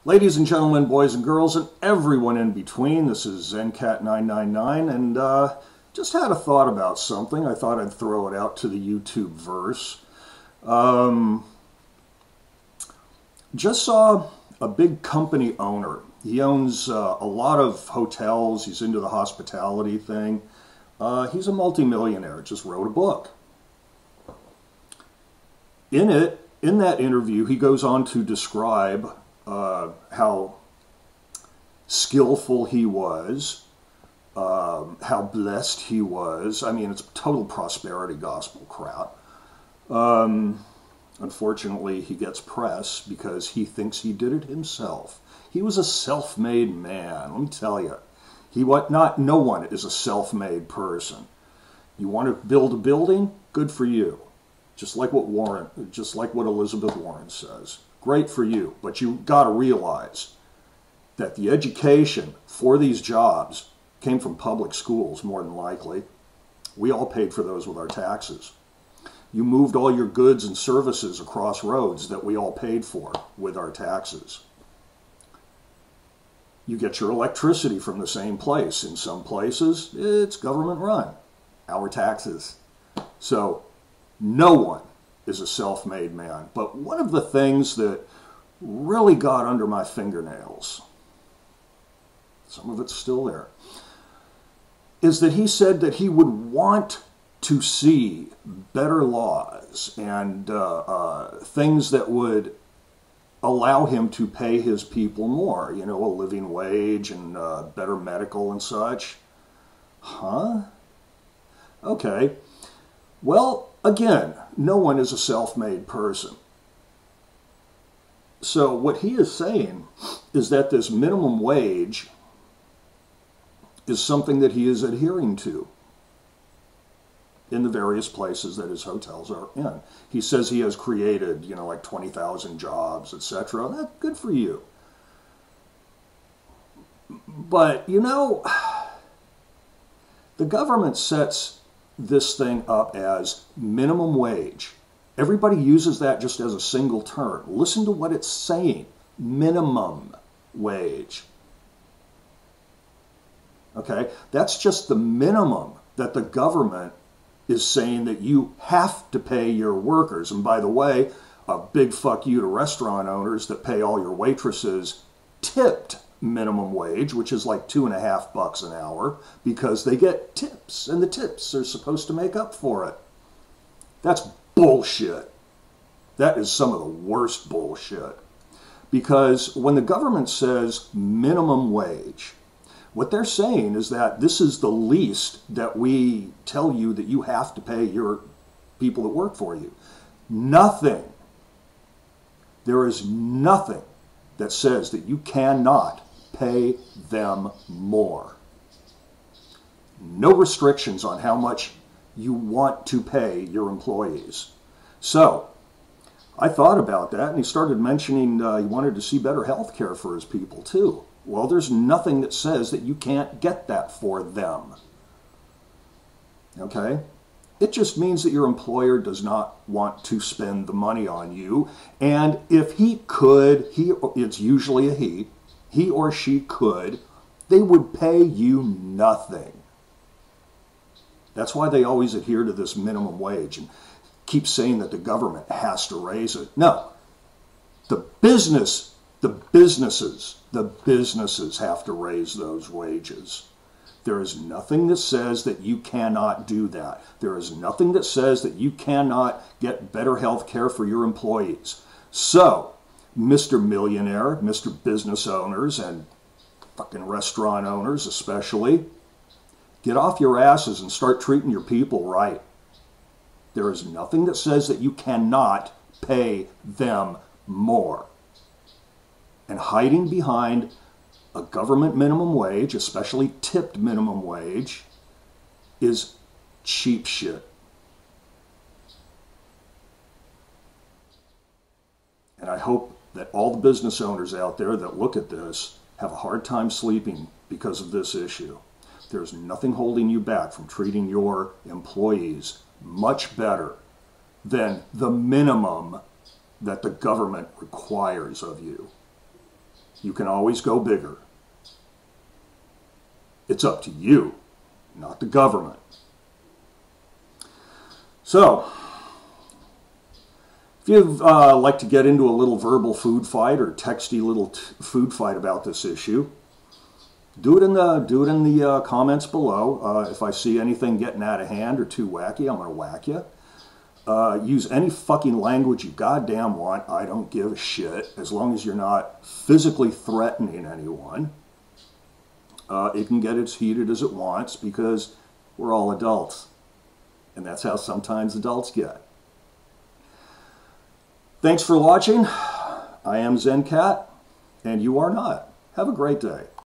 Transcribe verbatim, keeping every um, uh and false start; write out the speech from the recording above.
Ladies and gentlemen, boys and girls, and everyone in between, this is Zen Cat nine nine nine, and uh, just had a thought about something. I thought I'd throw it out to the YouTube verse. Um, just saw a big company owner. He owns uh, a lot of hotels. He's into the hospitality thing. Uh, he's a multimillionaire. Just wrote a book. In it, in that interview, he goes on to describe uh, how skillful he was, um, how blessed he was. I mean, it's total prosperity gospel crap. Um, unfortunately, he gets press because he thinks he did it himself. He was a self-made man. Let me tell you, he what not. No one is a self-made person. You want to build a building? Good for you. Just like what Warren, just like what Elizabeth Warren says. Great for you, but you got to realize that the education for these jobs came from public schools, more than likely. We all paid for those with our taxes. You moved all your goods and services across roads that we all paid for with our taxes. You get your electricity from the same place. In some places, it's government run, our taxes. So no one is a self-made man. But one of the things that really got under my fingernails, some of it's still there, is that he said that he would want to see better laws and uh, uh, things that would allow him to pay his people more, you know, a living wage and uh, better medical and such. Huh? Okay. Well, again, no one is a self-made person. So what he is saying is that this minimum wage is something that he is adhering to in the various places that his hotels are in. He says he has created, you know, like twenty thousand jobs, et cetera. That's good for you. But, you know, the government sets this thing up as minimum wage. Everybody uses that just as a single term. Listen to what it's saying. Minimum wage. Okay? That's just the minimum that the government is saying that you have to pay your workers. And by the way, a big fuck you to restaurant owners that pay all your waitresses tipped minimum wage, which is like two and a half bucks an hour, because they get tips, and the tips are supposed to make up for it. That's bullshit. That is some of the worst bullshit. Because when the government says minimum wage, what they're saying is that this is the least that we tell you that you have to pay your people that work for you. Nothing. There is nothing that says that you cannot pay them more. No restrictions on how much you want to pay your employees. So, I thought about that, and he started mentioning uh, he wanted to see better health care for his people, too. Well, there's nothing that says that you can't get that for them. Okay? It just means that your employer does not want to spend the money on you. And if he could, he, it's usually a he, he or she could, they would pay you nothing. That's why they always adhere to this minimum wage and keep saying that the government has to raise it. No. The business The businesses, the businesses have to raise those wages. There is nothing that says that you cannot do that. There is nothing that says that you cannot get better health care for your employees. So, Mister Millionaire, Mister Business owners, and fucking restaurant owners especially, get off your asses and start treating your people right. There is nothing that says that you cannot pay them more. And hiding behind a government minimum wage, especially tipped minimum wage, is cheap shit. And I hope that all the business owners out there that look at this have a hard time sleeping because of this issue. There's nothing holding you back from treating your employees much better than the minimum that the government requires of you. You can always go bigger. It's up to you, not the government. So, if you'd uh, like to get into a little verbal food fight or texty little t food fight about this issue, do it in the do it in the uh, comments below. Uh, if I see anything getting out of hand or too wacky, I'm gonna whack you. Uh, use any fucking language you goddamn want. I don't give a shit, as long as you're not physically threatening anyone. Uh, it can get as heated as it wants because we're all adults. And that's how sometimes adults get. Thanks for watching. I am ZenCat, and you are not. Have a great day.